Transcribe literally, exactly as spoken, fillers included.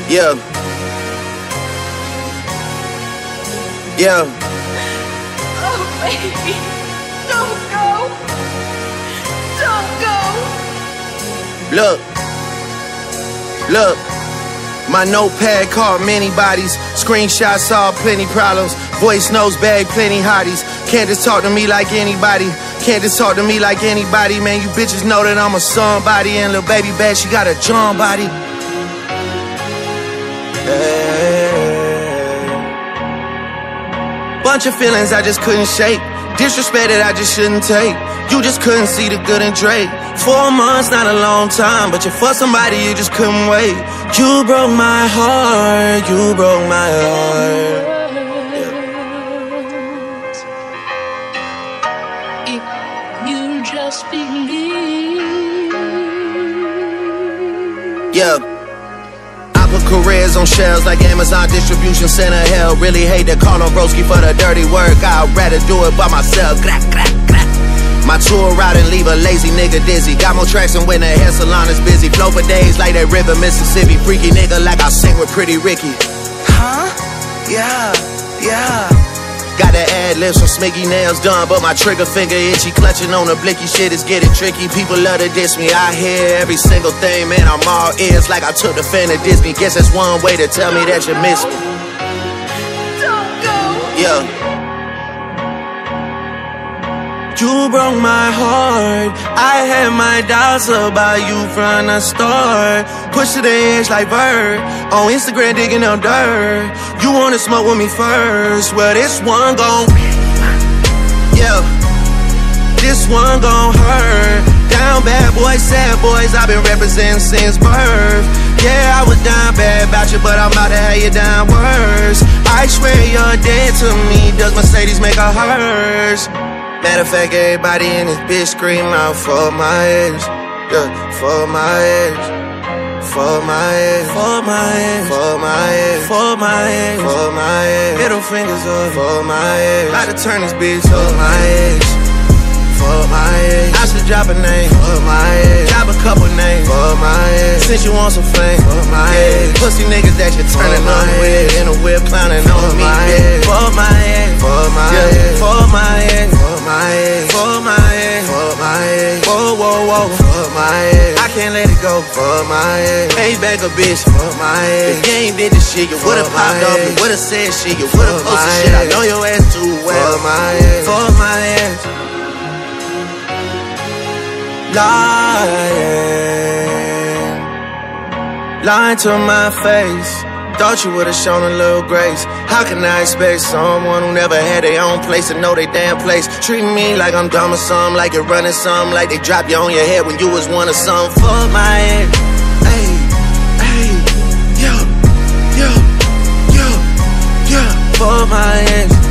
Yeah. Yeah. Oh, baby. Don't go. Don't go. Look. Look. My notepad called many bodies. Screenshots saw plenty problems. Voice notes bagged plenty hotties. Can't just talk to me like anybody. Can't just talk to me like anybody. Man, you bitches know that I'm a somebody. And little baby bad, she got a John body. Hey. Bunch of feelings I just couldn't shake. Disrespect that I just shouldn't take. You just couldn't see the good in Drake. Four months, not a long time, but you for somebody you just couldn't wait. You broke my heart, you broke my heart. If you just believe. Yeah. I put careers on shelves like Amazon distribution center. Hell, really hate to call on broski for the dirty work. I'd rather do it by myself. Gra, gra, gra. My tour ride and leave a lazy nigga dizzy. Got more tracks than when the hair salon is busy. Flow for days like that river Mississippi. Freaky nigga like I sing with Pretty Ricky. Huh? Yeah, yeah. Got the ad libs from Smiggy nails done, but my trigger finger itchy. Clutching on the blicky shit is getting tricky. People love to diss me. I hear every single thing, man. I'm all ears like I took the fan to Disney. Guess that's one way to tell me that you miss me. Don't go. Yeah. You broke my heart. I had my doubts about you from the start. Push to the edge like Bird. On Instagram digging up dirt. You wanna smoke with me first. Well, this one gon' yeah. This one gon' hurt. Down bad boys, sad boys, I've been representing since birth. Yeah, I was down bad about you, but I'm about to have you down worse. I swear you're dead to me. Does Mercedes make her hers? Matter of fact, everybody in this bitch scream out for my edge. Yeah, for my edge. For my edge. For my edge. For my edge. For my edge. For my edge. Middle fingers up. For my edge. About to turn this bitch for my edge. For my edge. I should drop a name. For my edge. Drop a couple names. For my edge. Since you want some fame. For my edge. Pussy niggas that you're turning on with. In a whip clowning on me. For my edge. For my edge. For my edge. For my edge. For my edge. For my edge. Whoa, whoa, whoa. For my edge. I can't let it go. For my edge. Pay back a bitch. For my edge. If you ain't did this shit, you would've popped up. You would've said shit. You would've posted shit. I know your ass too well. For my edge. For my edge. Lying, lying to my face. Thought you would've shown a little grace. How can I expect someone who never had their own place to know their damn place? Treating me like I'm dumb or something, like you're running something, like they drop you on your head when you was one of something. For my head, hey, hey, yo, yo, yo, yo. For my head.